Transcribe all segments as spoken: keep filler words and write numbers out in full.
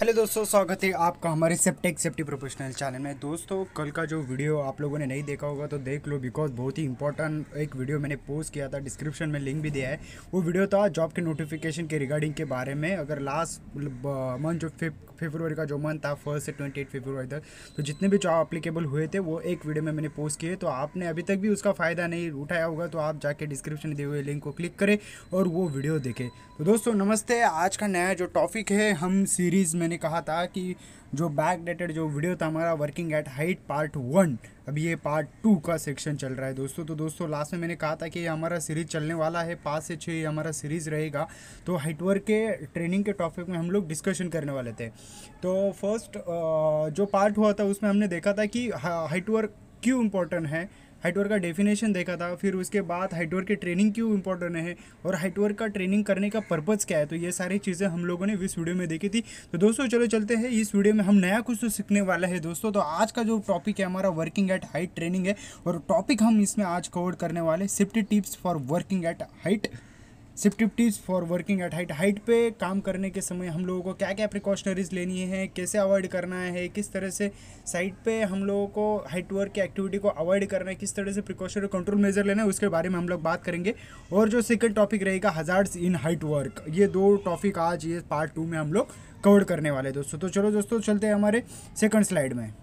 Hello दोस्तों, स्वागत है आपका हमारे सेप्टेक सेफ्टी प्रोफेशनल चैनल में। दोस्तों, कल का जो वीडियो आप लोगों ने नहीं देखा होगा तो देख लो, बिकॉज बहुत ही इंपॉर्टेंट एक वीडियो मैंने पोस्ट किया था, डिस्क्रिप्शन में लिंक भी दिया है। वो वीडियो था जॉब के नोटिफिकेशन के रिगार्डिंग के बारे में। अगर लास्ट मंथ जो फरवरी का जो मंथ था, फर्स्ट से ट्वेंटी एट फरवरी तक, तो जितने भी जॉब अप्लीकेबल हुए थे वो एक वीडियो में मैंने पोस्ट किए। तो आपने अभी तक भी उसका फ़ायदा नहीं उठाया होगा तो आप जाके डिस्क्रिप्शन में दिए हुए लिंक को क्लिक करें और वो वीडियो देखें। तो दोस्तों नमस्ते, आज का नया जो टॉपिक है, हम सीरीज़ मैंने कहा था कि जो बैक डेटेड जो वीडियो था हमारा working at height part one, अभी ये पार्ट टू का सेक्शन चल रहा है दोस्तों। तो दोस्तों लास्ट में मैंने कहा था कि ये हमारा सीरीज़ चलने वाला है, पाँच से छः हमारा सीरीज़ रहेगा। तो हाइट वर्क के ट्रेनिंग के टॉपिक में हम लोग डिस्कशन करने वाले थे। तो फर्स्ट जो पार्ट हुआ था उसमें हमने देखा था कि हाइट वर्क क्यों इम्पोर्टेंट है, हाइट वर्क का डेफिनेशन देखा था। फिर उसके बाद हाइट वर्क की ट्रेनिंग क्यों इंपॉर्टेंट है और हाइट वर्क का ट्रेनिंग करने का पर्पज़ क्या है। तो ये सारी चीज़ें हम लोगों ने इस वीडियो में देखी थी। तो दोस्तों चलो चलते हैं, इस वीडियो में हम नया कुछ तो सीखने वाला है दोस्तों। तो आज का जो टॉपिक है हमारा वर्किंग एट हाइट ट्रेनिंग है, और टॉपिक हम इसमें आज कवर करने वाले safety tips for working at height. Safety tips for working at height. Height पे काम करने के समय हम लोगों को क्या क्या प्रिकॉशनरीज लेनी है, कैसे अवॉइड करना है, किस तरह से साइट पे हम लोगों को हाइट वर्क की एक्टिविटी को अवॉइड करना है, किस तरह से प्रिकॉशनरी कंट्रोल मेजर लेना है, उसके बारे में हम लोग बात करेंगे। और जो सेकंड टॉपिक रहेगा हजार्ड्स इन हाइट वर्क, ये दो टॉपिक आज ये पार्ट टू में हम लोग कवर करने वाले दोस्तों। तो चलो दोस्तों चलते हैं हमारे सेकंड स्लाइड में।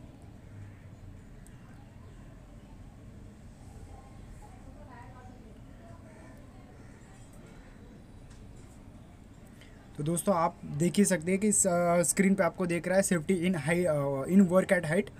तो दोस्तों आप देख ही सकते हैं कि स्क्रीन पे आपको देख रहा है safety in high in work at height.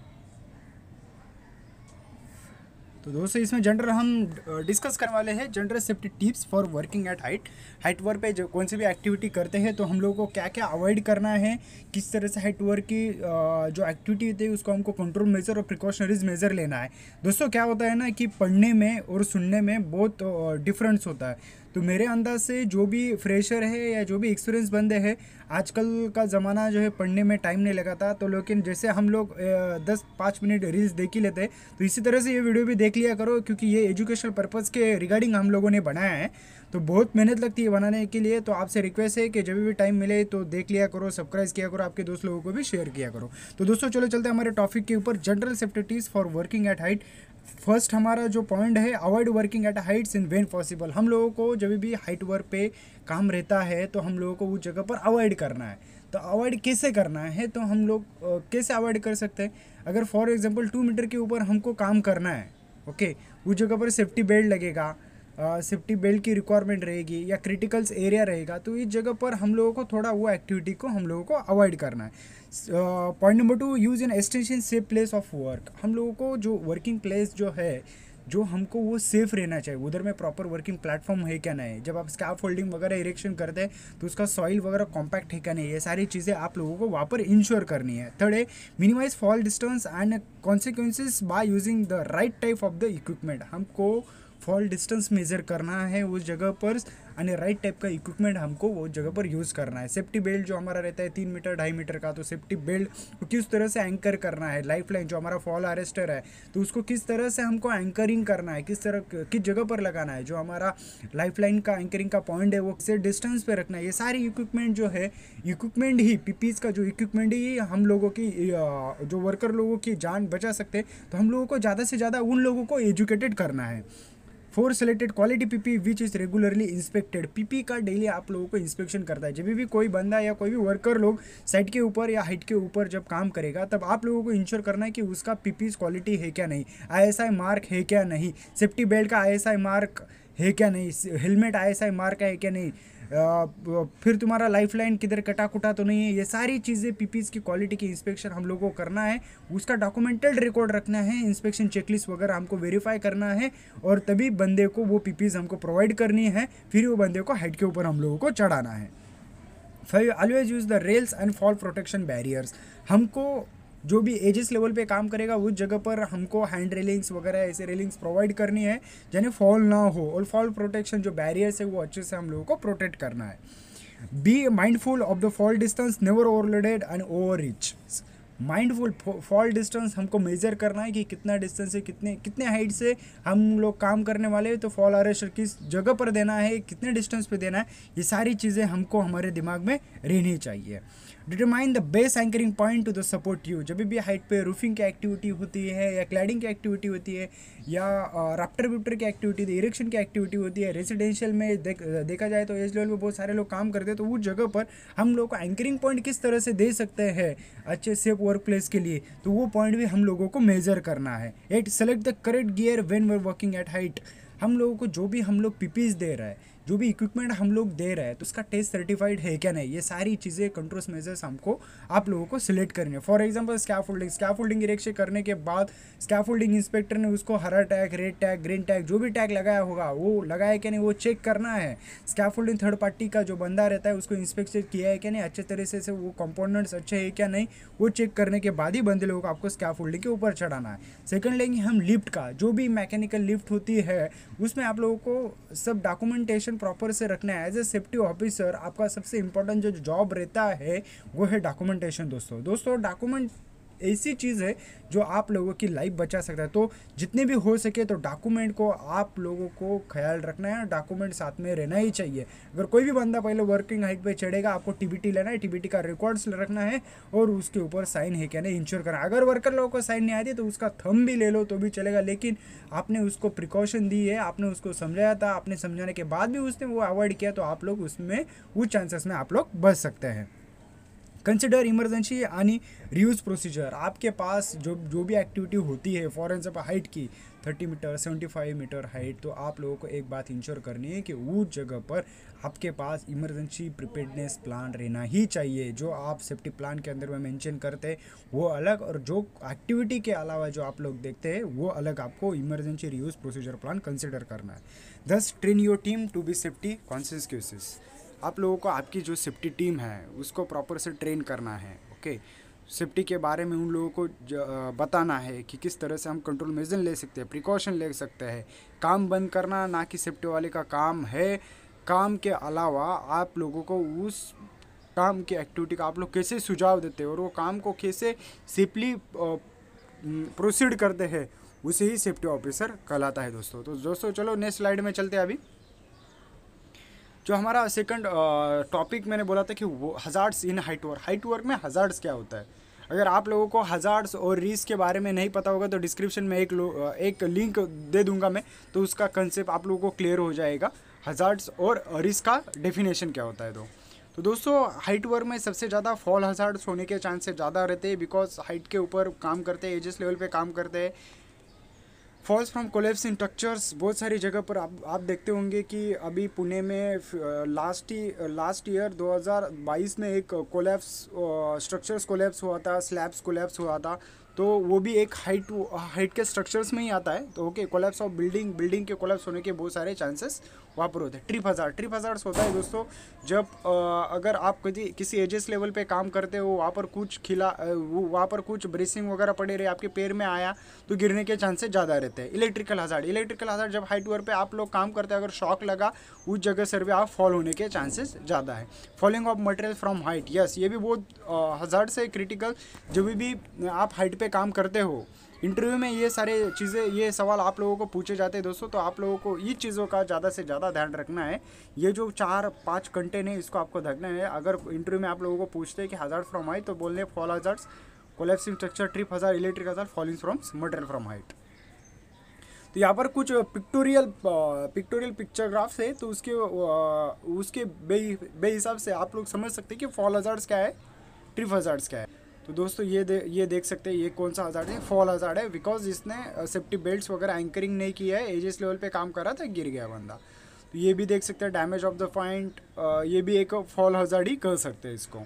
तो दोस्तों इसमें जनरल हम डिस्कस करने वाले हैं general safety tips for working at height. Height work पे जो कौन सी भी एक्टिविटी करते हैं तो हम लोगों को क्या क्या अवॉइड करना है, किस तरह से हाइट वर्क की जो एक्टिविटी होती है उसको हमको कंट्रोल मेजर और प्रिकॉशनरीज मेजर लेना है। दोस्तों क्या होता है ना कि पढ़ने में और सुनने में बहुत डिफरेंस होता है। तो मेरे अंदाज से जो भी फ्रेशर है या जो भी एक्सपीरियंस बंदे हैं, आजकल का ज़माना जो है पढ़ने में टाइम नहीं लगाता, तो लेकिन जैसे हम लोग दस पाँच मिनट रील्स देख ही लेते हैं, तो इसी तरह से ये वीडियो भी देख लिया करो, क्योंकि ये एजुकेशनल पर्पज़ के रिगार्डिंग हम लोगों ने बनाया है। तो बहुत मेहनत लगती है बनाने के लिए। तो आपसे रिक्वेस्ट है कि जब भी टाइम मिले तो देख लिया करो, सब्सक्राइब किया करो, आपके दोस्त लोगों को भी शेयर किया करो। तो दोस्तों चलो चलते हैं हमारे टॉपिक के ऊपर, general safety tips for working at height. First हमारा जो पॉइंट है, avoid working at heights in when possible. हम लोगों को जब भी हाइट वर्क पे काम रहता है तो हम लोगों को उस जगह पर अवॉइड करना है। तो अवॉइड कैसे करना है, तो हम लोग कैसे अवॉइड कर सकते हैं। अगर फॉर एग्जांपल टू मीटर के ऊपर हमको काम करना है, ओके, उस जगह पर सेफ्टी बेल्ट लगेगा, सेफ्टी बेल्ट की रिक्वायरमेंट रहेगी या क्रिटिकल्स एरिया रहेगा, तो इस जगह पर हम लोगों को थोड़ा वो एक्टिविटी को हम लोगों को अवॉइड करना है। Point number two, use in extension safe place of work. हम लोगों को जो वर्किंग प्लेस जो है, जो हमको वो सेफ़ रहना चाहिए, उधर में प्रॉपर वर्किंग प्लेटफॉर्म है क्या नहीं, जब आप स्कैफ फोल्डिंग वगैरह इरेक्शन करते हैं तो उसका सॉइल वगैरह कॉम्पैक्ट है क्या नहीं, ये सारी चीज़ें आप लोगों को वहाँ पर इंश्योर करनी है। थर्ड है, minimise fall distance and consequences by using the right type of the equipment. हमको फॉल डिस्टेंस मेजर करना है उस जगह पर, यानी राइट टाइप का इक्विपमेंट हमको वो जगह पर यूज़ करना है। सेफ्टी बेल्ट जो हमारा रहता है तीन मीटर ढाई मीटर का, तो सेफ्टी बेल्ट को किस तरह से एंकर करना है। लाइफ लाइन जो हमारा फॉल अरेस्टर है, तो उसको किस तरह से हमको एंकरिंग करना है, किस तरह किस जगह पर लगाना है। जो हमारा लाइफ लाइन का एंकरिंग का पॉइंट है वो किस डिस्टेंस पे रखना है। ये सारी इक्विपमेंट जो है, इक्विपमेंट ही पीपीज का जो इक्विपमेंट ही हम लोगों की जो वर्कर लोगों की जान बचा सकते हैं। तो हम लोगों को ज़्यादा से ज़्यादा उन लोगों को एजुकेटेड करना है। Four selected quality PP which is regularly inspected. PP का डेली आप लोगों को इंस्पेक्शन करता है। जब भी कोई बंदा या कोई भी वर्कर लोग साइट के ऊपर या हाइट के ऊपर जब काम करेगा, तब आप लोगों को इंश्योर करना है कि उसका पीपीज क्वालिटी है क्या नहीं, आईएसआई मार्क है क्या नहीं, सेफ्टी बेल्ट का आईएसआई मार्क है क्या नहीं, हेलमेट आईएसआई मार्क है क्या नहीं, आ, फिर तुम्हारा लाइफ लाइन किधर कटा कुटा तो नहीं है। ये सारी चीज़ें पीपीज की क्वालिटी की इंस्पेक्शन हम लोगों को करना है, उसका डॉक्यूमेंटेड रिकॉर्ड रखना है, इंस्पेक्शन चेकलिस्ट वगैरह हमको वेरीफाई करना है, और तभी बंदे को वो पीपीज हमको प्रोवाइड करनी है, फिर वो बंदे को हाइट के ऊपर हम लोगों को चढ़ाना है। Five, always use the rails and fall protection barriers. हमको जो भी एजिस लेवल पे काम करेगा उस जगह पर हमको हैंड रेलिंग्स वगैरह ऐसे रेलिंग्स प्रोवाइड करनी है, यानी फॉल ना हो, और फॉल प्रोटेक्शन जो बैरियर्स है वो अच्छे से हम लोगों को प्रोटेक्ट करना है। Be mindful of the fall distance, never overloaded and over reach. Mindful fall distance हमको मेजर करना है कि कितना डिस्टेंस है, कितने कितने हाइट से हम लोग काम करने वाले हैं, तो फॉल अरेस्टर किस जगह पर देना है, कितने डिस्टेंस पे देना है, ये सारी चीज़ें हमको हमारे दिमाग में रहनी चाहिए। Determine the base anchoring point to the support you. जब भी हाइट पे रूफिंग की एक्टिविटी होती है या क्लैडिंग की एक्टिविटी होती है या राफ्टर विप्टर की एक्टिविटी, इरेक्शन की एक्टिविटी होती है, रेजिडेंशियल में देख देखा जाए तो एज लेवल पे बहुत सारे लोग काम करते हैं, तो उस जगह पर हम लोग को एंकरिंग पॉइंट किस तरह से दे सकते हैं अच्छे सेफ वर्क प्लेस के लिए, तो वो पॉइंट भी हम लोगों को मेजर करना है। Eight select the correct gear when we are working at height. हम लोगों को जो भी हम लोग पीपीज दे रहा है, जो भी इक्विपमेंट हम लोग दे रहे हैं, तो उसका टेस्ट सर्टिफाइड है क्या नहीं, ये सारी चीज़ें कंट्रोल्स मेजर्स हमको आप लोगों को सिलेक्ट करनी है। For example scaffolding, scaffolding erection करने के बाद स्कैफोल्डिंग इंस्पेक्टर ने उसको हरा tag, red tag, green tag, जो भी टैग लगाया होगा वो लगाया क्या नहीं वो चेक करना है। स्कैफोल्डिंग थर्ड पार्टी का जो बंदा रहता है उसको इंस्पेक्शन किया है क्या नहीं, अच्छे तरीके से वो कंपोनेंट्स अच्छे है क्या नहीं, वो चेक करने के बाद ही बंदे लोगों को आपको स्कैफोल्डिंग के ऊपर चढ़ाना है। सेकंड लेंगे हम लिफ्ट का, जो भी मैकेनिकल लिफ्ट होती है उसमें आप लोगों को सब डॉक्यूमेंटेशन प्रॉपर से रखना है। एज ए सेफ्टी ऑफिसर आपका सबसे इंपॉर्टेंट जो जॉब रहता है वो है डॉक्यूमेंटेशन। दोस्तों दोस्तों डॉक्यूमेंट ऐसी चीज़ है जो आप लोगों की लाइफ बचा सकता है, तो जितने भी हो सके तो डॉक्यूमेंट को आप लोगों को ख्याल रखना है, डॉक्यूमेंट साथ में रहना ही चाहिए। अगर कोई भी बंदा पहले वर्किंग हाइट पे चढ़ेगा, आपको टीबीटी लेना है, टीबीटी का रिकॉर्ड्स रखना है और उसके ऊपर साइन है क्या नहीं इंश्योर करना है। अगर वर्कर लोगों को साइन नहीं आती तो उसका थंब भी ले लो तो भी चलेगा, लेकिन आपने उसको प्रिकॉशन दी है, आपने उसको समझाया था, आपने समझाने के बाद भी उसने वो अवॉइड किया, तो आप लोग उसमें उस चांसेस में आप लोग बच सकते हैं। कंसिडर इमरजेंसी यानी रीयूज प्रोसीजर। आपके पास जो जो भी एक्टिविटी होती है, फॉर एग्जाम्पल हाइट की thirty metre seventy five metre height, तो आप लोगों को एक बात इंश्योर करनी है कि उस जगह पर आपके पास इमरजेंसी प्रिपेयर्डनेस प्लान रहना ही चाहिए। जो आप सेफ्टी प्लान के अंदर में मेंशन करते हैं वो अलग, और जो एक्टिविटी के अलावा जो आप लोग देखते हैं वो अलग, आपको emergency rescue procedure plan consider करना है। दस train your team to be safety conscious. आप लोगों को आपकी जो सेफ्टी टीम है उसको प्रॉपर से ट्रेन करना है। ओके, सेफ्टी के बारे में उन लोगों को बताना है कि किस तरह से हम कंट्रोल मेजर ले सकते हैं, प्रिकॉशन ले सकते हैं। काम बंद करना ना कि सेफ्टी वाले का काम है। काम के अलावा आप लोगों को उस काम की एक्टिविटी का आप लोग कैसे सुझाव देते हैं और वो काम को कैसे सेफली प्रोसीड करते हैं, उसे ही सेफ्टी ऑफिसर कहलाता है। दोस्तों तो दोस्तों चलो नेक्स्ट स्लाइड में चलते हैं। अभी जो हमारा सेकंड टॉपिक मैंने बोला था कि वो hazards in height work. Height work में हज़ार्ड्स क्या होता है, अगर आप लोगों को हज़ार्ड्स और रिस्क के बारे में नहीं पता होगा तो डिस्क्रिप्शन में एक एक लिंक दे दूंगा मैं, तो उसका कंसेप्ट आप लोगों को क्लियर हो जाएगा हज़ार्ड्स और रिस्क का डेफिनेशन क्या होता है। तो तो दोस्तों हाइट वर्क में सबसे ज़्यादा फॉल हज़ार्ड्स होने के चांसेस ज़्यादा रहते हैं, बिकॉज हाइट के ऊपर काम करते हैं, एजेस लेवल पे काम करते हैं। Falls from collapse in structures, बहुत सारी जगह पर आप आप देखते होंगे कि अभी पुणे में लास्ट ही लास्ट ईयर दो हज़ार बाईस में एक कोलेप्स स्ट्रक्चर्स कोलेप्स हुआ था, स्लैब्स कोलेप्स हुआ था, तो वो भी एक हाइट हाइट के स्ट्रक्चर्स में ही आता है। तो okay, collapse of building building के कोलेप्स होने के बहुत सारे चांसेस वहाँ पर होते हैं। ट्रिप हज़ार्ड ट्रिप हज़ार्ड्स होता है दोस्तों जब आ, अगर आप कभी किसी एजेस लेवल पे काम करते हो, वहाँ पर कुछ खिला वहाँ पर कुछ ब्रेसिंग वगैरह पड़े रहे, आपके पैर में आया तो गिरने के चांसेस ज़्यादा रहते हैं। इलेक्ट्रिकल हज़ार्ड इलेक्ट्रिकल हज़ार्ड जब हाइट वर्क पे आप लोग काम करते हैं, अगर शॉक लगा उस जगह से भी आप फॉल होने के चांसेस ज़्यादा है। Falling of material from height, yes ये भी बहुत हज़ार्ड से क्रिटिकल, जब भी आप हाइट पे काम करते हो। इंटरव्यू में ये सारे चीज़ें ये सवाल आप लोगों को पूछे जाते हैं दोस्तों, तो आप लोगों को ये चीज़ों का ज़्यादा से ज़्यादा ध्यान रखना है। ये जो चार पांच कंटेंट है इसको आपको देखना है। अगर इंटरव्यू में आप लोगों को पूछते हैं कि हज़ार्ड फ्रॉम हाइट, तो बोलने fall hazards, collapsing structure, trip hazard, electric hazard, falling from material from height. तो यहाँ पर कुछ पिक्टोरियल पिक्टोरियल पिक्चरग्राफ्स है, तो उसके उसके बे बे हिसाब से आप लोग समझ सकते हैं कि फॉल हज़ार्ड्स क्या है, ट्रिप हज़ार्ड्स क्या है। तो दोस्तों ये दे, ये देख सकते हैं ये कौन सा हज़ार्ड है, फॉल हज़ार्ड है, बिकॉज इसने सेफ्टी बेल्ट्स वगैरह एंकरिंग नहीं किया है, एजेस लेवल पे काम कर रहा था, गिर गया बंदा। तो ये भी देख सकते हैं डैमेज ऑफ द पॉइंट, ये भी एक फॉल हज़ार्ड ही कह सकते हैं इसको।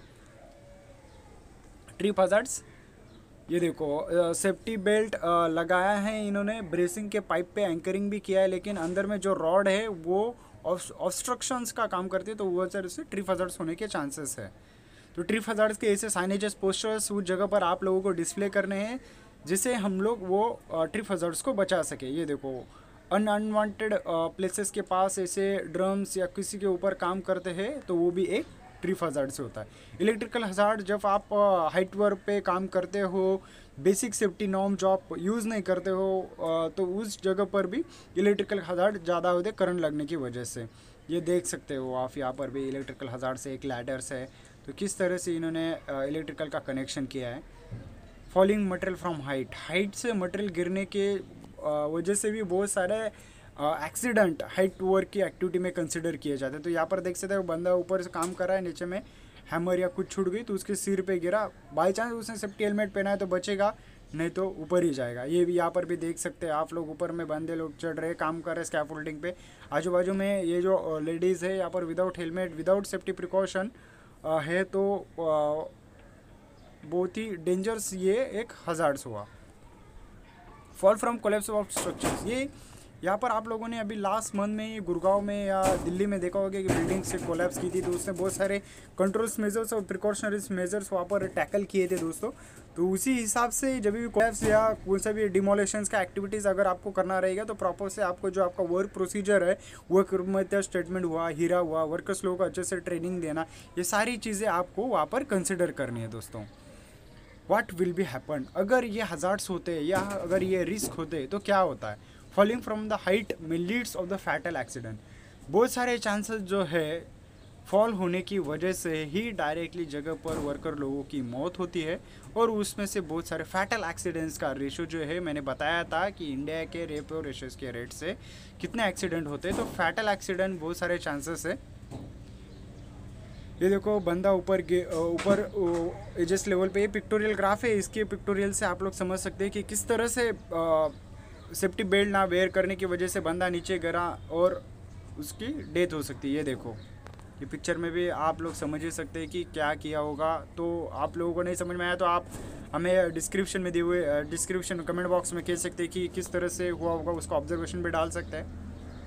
ट्रिप हज़ार्ड्स ये देखो, सेफ्टी बेल्ट लगाया है इन्होंने, ब्रेसिंग के पाइप पे एंकरिंग भी किया है, लेकिन अंदर में जो रॉड है वो ऑब्स्ट्रक्शंस का काम करती है, तो वो वजह से ट्रिप हज़ार्ड्स होने के चांसेस है। तो ट्रिप हज़ार्ड्स के ऐसे साइनेजेस पोस्टर्स उस जगह पर आप लोगों को डिस्प्ले करने हैं जिससे हम लोग वो ट्रिप हज़ार्ड्स को बचा सके। ये देखो, अन अनवांटेड प्लेसेस के पास ऐसे ड्रम्स या किसी के ऊपर काम करते हैं तो वो भी एक ट्रिप हज़ार्ड से होता है। इलेक्ट्रिकल हज़ार्ड, जब आप हाइट वर्क पे काम करते हो, basic safety norm job use नहीं करते हो, तो उस जगह पर भी इलेक्ट्रिकल हज़ार्ड ज़्यादा होते करंट लगने की वजह से। ये देख सकते हो आप यहाँ पर भी इलेक्ट्रिकल हज़ार्ड से एक लैडर्स है, तो किस तरह से इन्होंने इलेक्ट्रिकल का कनेक्शन किया है। Falling material from height, height से मटेरियल गिरने के वजह से भी बहुत सारे एक्सीडेंट हाइट वर्क की एक्टिविटी में कंसिडर किए जाते हैं। तो यहाँ पर देख सकते हैं वो बंदा ऊपर से काम कर रहा है, नीचे में हैमर या कुछ छूट गई तो उसके सिर पे गिरा, बाई चांस उसने सेफ्टी हेलमेट पहना है तो बचेगा, नहीं तो ऊपर ही जाएगा। ये भी यहाँ पर भी देख सकते हैं आप लोग, ऊपर में बंदे लोग चढ़ रहे काम कर रहे हैं स्कैफोल्डिंग पे। आजू बाजू में ये जो लेडीज़ है यहाँ पर without helmet without safety precaution है, तो बहुत ही डेंजरस ये एक हज़ार्ड्स हुआ। Fall from collapse of structures, ये यहाँ पर आप लोगों ने अभी लास्ट मंथ में गुड़गांव में या दिल्ली में देखा होगा कि बिल्डिंग से कोलैप्स की थी, तो उसने बहुत सारे कंट्रोल्स मेजर्स और प्रिकॉशनरी मेजर्स वहाँ पर टैकल किए थे दोस्तों। तो उसी हिसाब से जब भी कोलैप्स या कौन सा भी डिमोलेशंस का एक्टिविटीज़ अगर आपको करना रहेगा तो प्रॉपर से आपको जो आपका वर्क प्रोसीजर है, वर्क मेथड स्टेटमेंट हुआ, हीरा हुआ, वर्कर्स लोगों को अच्छे से ट्रेनिंग देना, ये सारी चीज़ें आपको वहाँ पर कंसिडर करनी है दोस्तों। व्हाट विल बी हैपन, अगर ये हज़ार्ड्स होते या अगर ये रिस्क होते तो क्या होता है। फॉलिंग फ्रॉम द हाइट में leads of the fatal accident, बहुत सारे चांसेस जो है फॉल होने की वजह से ही डायरेक्टली जगह पर वर्कर लोगों की मौत होती है, और उसमें से बहुत सारे फैटल एक्सीडेंट्स का रेशो जो है मैंने बताया था कि इंडिया के रेपो रेशोस के रेट से कितने एक्सीडेंट होते हैं। तो फैटल एक्सीडेंट बहुत सारे चांसेस है। ये देखो बंदा ऊपर ऊपर एजेस लेवल पे, ये पिक्टोरियल ग्राफ है, इसके पिक्टोरियल से आप लोग समझ सकते हैं कि किस तरह से सेफ्टी बेल्ट ना वेयर करने की वजह से बंदा नीचे गिरा और उसकी डेथ हो सकती है। ये देखो ये पिक्चर में भी आप लोग समझ ही सकते हैं कि क्या किया होगा। तो आप लोगों को नहीं समझ में आया तो आप हमें डिस्क्रिप्शन में दिए हुए डिस्क्रिप्शन कमेंट बॉक्स में कह सकते हैं कि किस तरह से हुआ होगा, उसको ऑब्जर्वेशन भी डाल सकते हैं।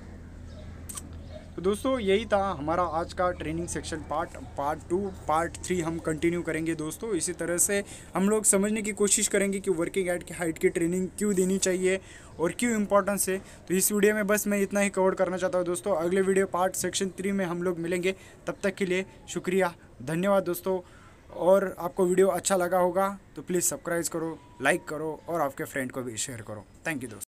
तो दोस्तों यही था हमारा आज का training section part part two part three हम कंटिन्यू करेंगे दोस्तों। इसी तरह से हम लोग समझने की कोशिश करेंगे कि वर्किंग एट की हाइट की ट्रेनिंग क्यों देनी चाहिए और क्यों इम्पोर्टेंस है। तो इस वीडियो में बस मैं इतना ही कवर करना चाहता हूँ दोस्तों। अगले वीडियो पार्ट सेक्शन थ्री में हम लोग मिलेंगे, तब तक के लिए शुक्रिया, धन्यवाद दोस्तों। और आपको वीडियो अच्छा लगा होगा तो प्लीज़ सब्सक्राइब करो, लाइक करो और आपके फ्रेंड को भी शेयर करो। थैंक यू दोस्तों।